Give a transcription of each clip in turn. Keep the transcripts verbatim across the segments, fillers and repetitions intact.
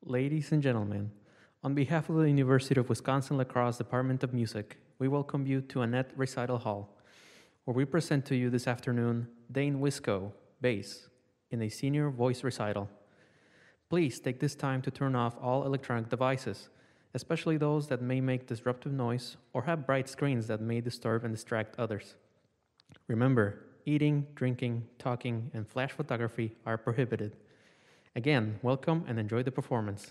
Ladies and gentlemen, on behalf of the University of Wisconsin La Crosse Department of Music, we welcome you to Annette Recital Hall, where we present to you this afternoon Dane Wisco, bass, in a senior voice recital. Please take this time to turn off all electronic devices, especially those that may make disruptive noise or have bright screens that may disturb and distract others. Remember, eating, drinking, talking, and flash photography are prohibited. Again, welcome and enjoy the performance.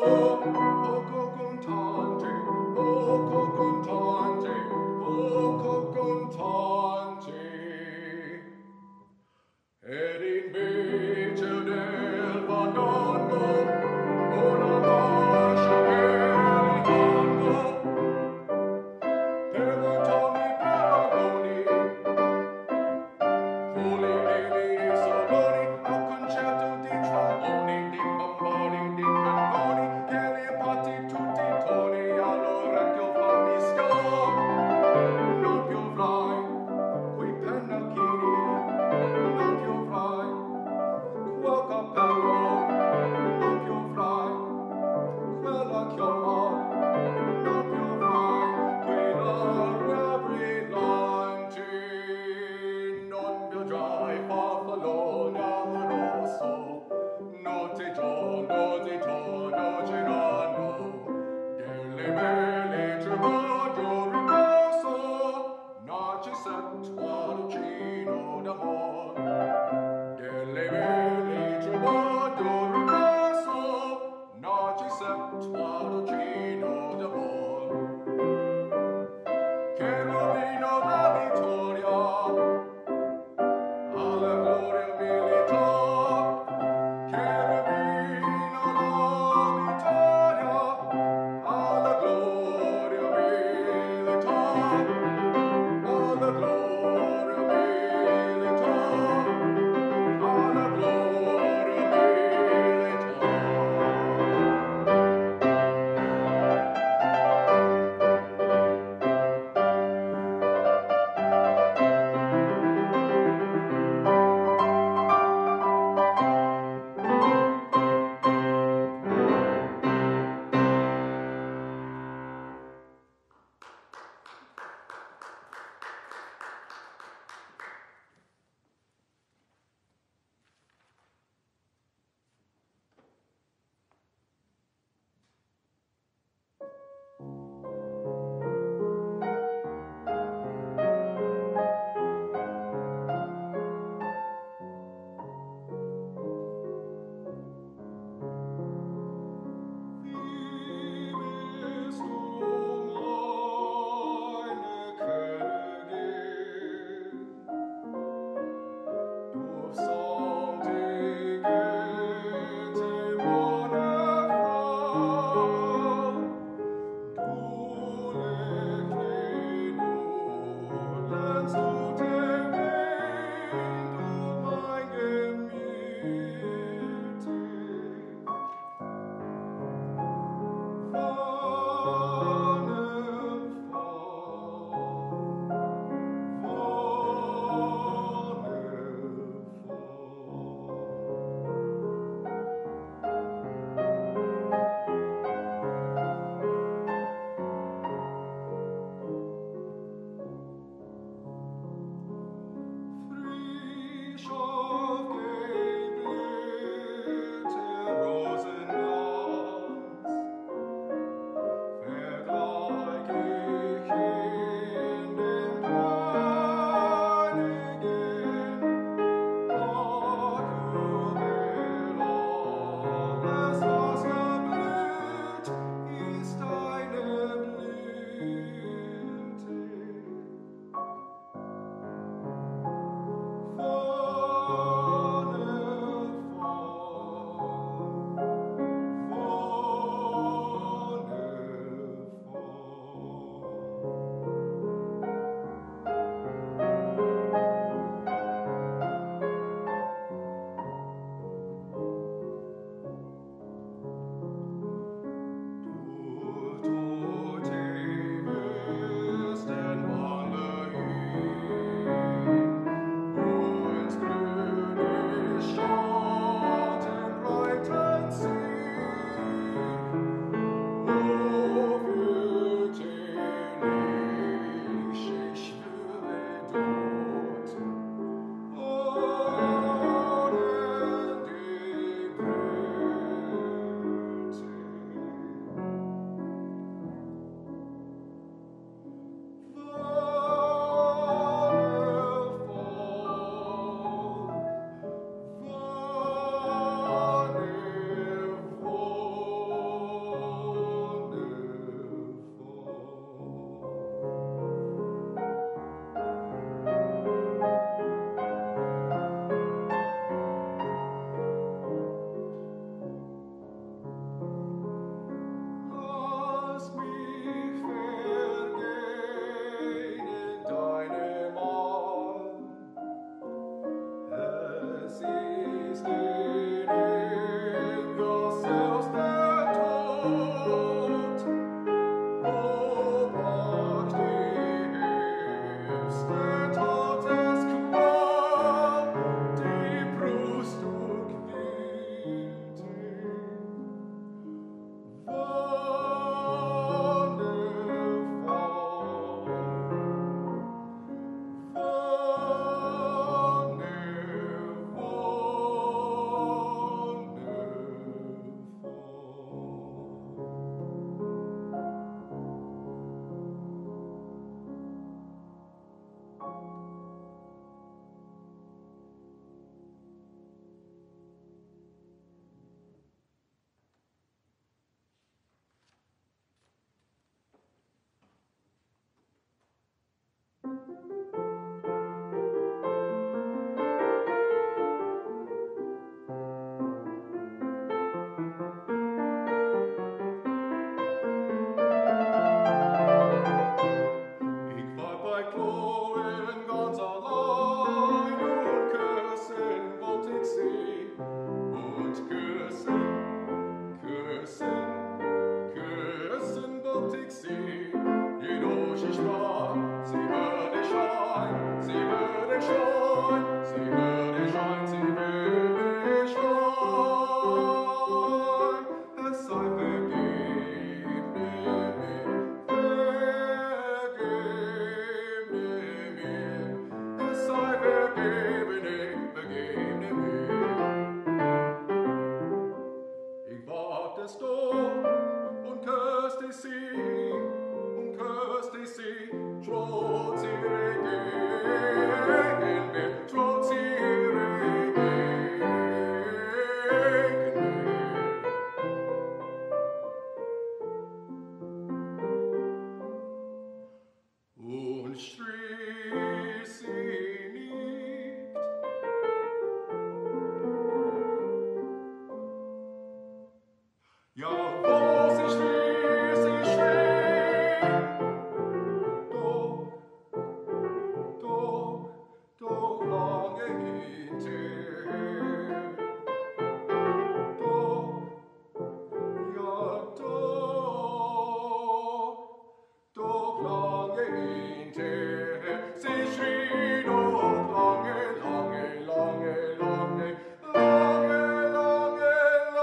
Poco contante, poco kloen ganz allein und küssen wollte ich sie und küssen, küssen, küssen wollte ich sie. Jedoch ich sprach, sie würde schein, sie würde schein, sie würde schein, sie würde schein. Es sei vergeben mir, vergeben mir, es sei vergeben, vergeben mir. Ich wagte es doch und küsste sie, und küsste sie, trotz ihrer gegen mir, trotz ihrer gegen mir. Und strich sie nicht. Ja, was ich schrie, sie schrie. Doch, doch, doch lange hinterher. Doch, ja, doch, doch lange hinterher. Sie schrie doch lange, lange, lange, lange, lange, lange,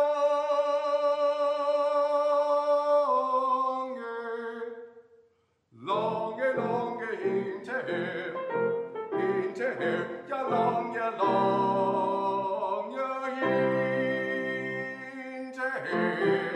lange, lange, lange hinterher, hinterher, ja lang, ja lang, ja hinterher.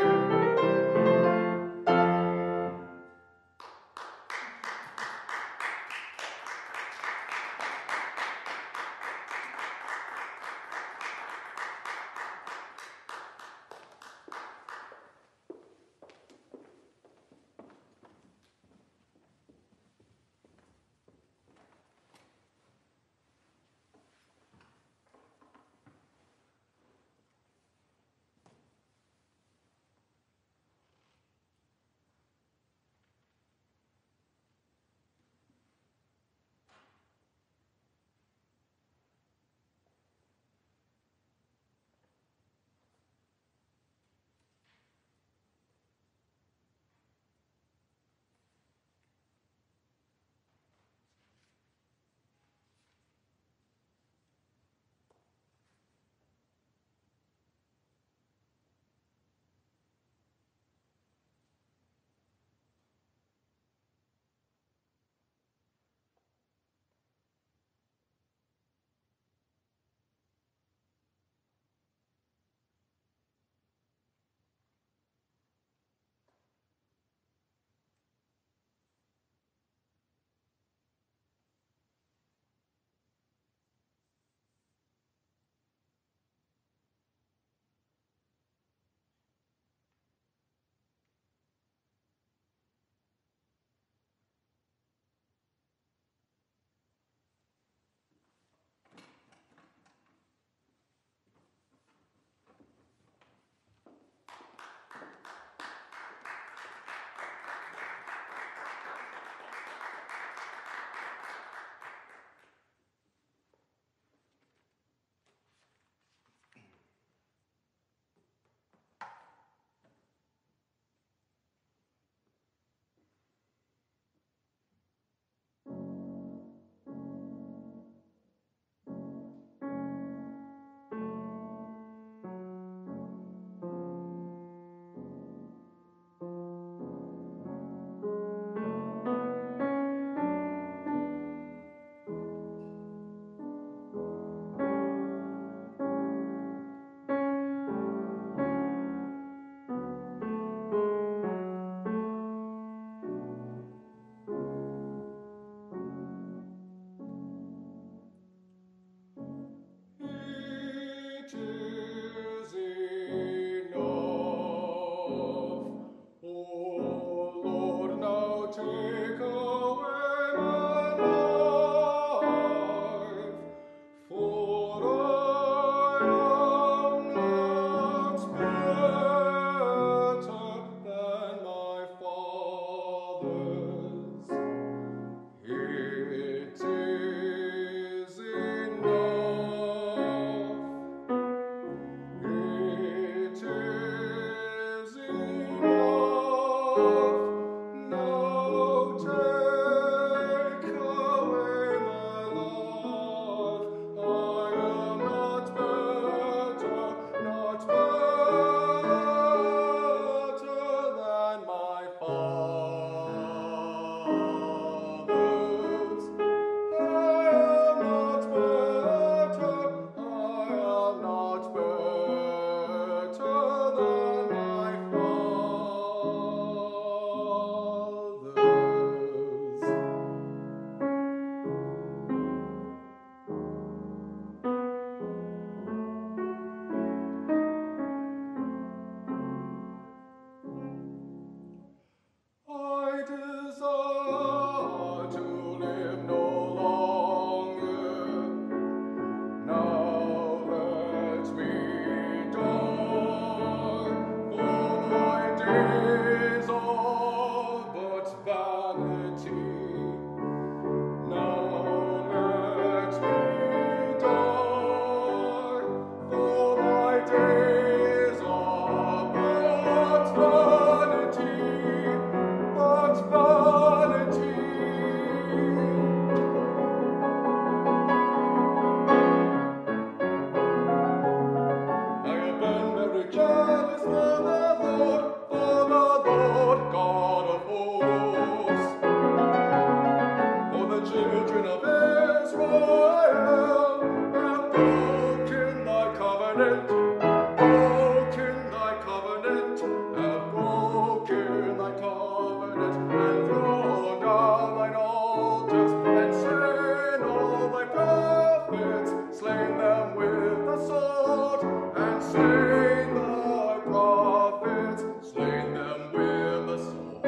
children of Israel have broken thy covenant, broken thy covenant, have broken thy covenant, and thrown down thine altars, and slain all thy prophets, slain them with the sword, and slain thy prophets, slain them with the sword.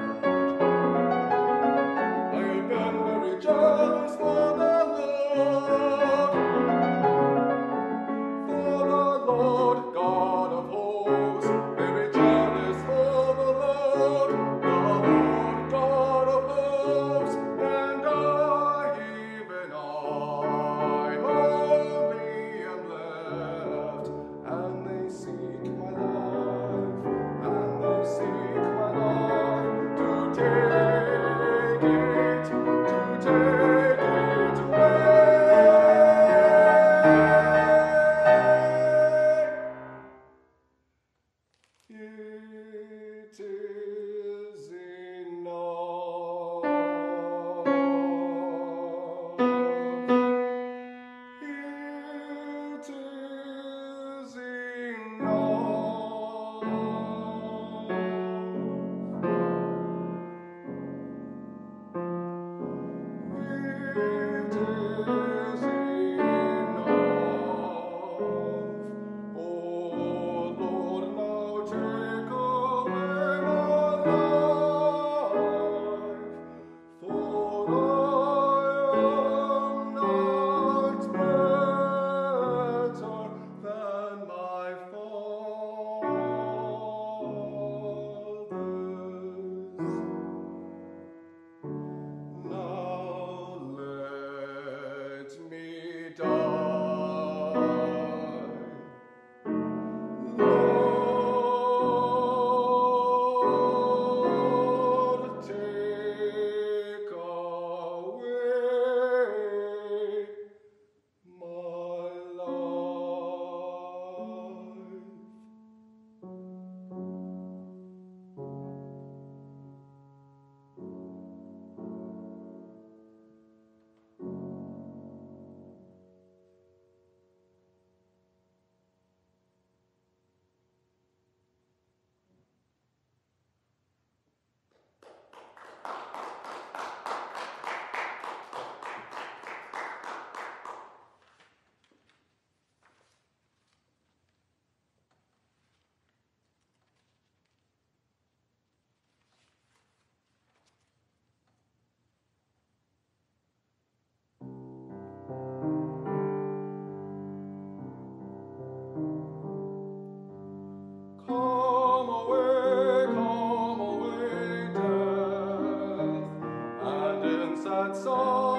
I have been very jealous for the Lord, for the Lord God of hosts, very jealous for the Lord, the Lord God of hosts, and I, even I, only am left, and they seek my life, and they seek my life, to take it, to take it away. It is enough. It is enough. It is enough. Oh Lord, now take away my life, for I am not better than my fathers. Now let me die. Lord, take away my life. Come away, come away, death, and in sad sorrow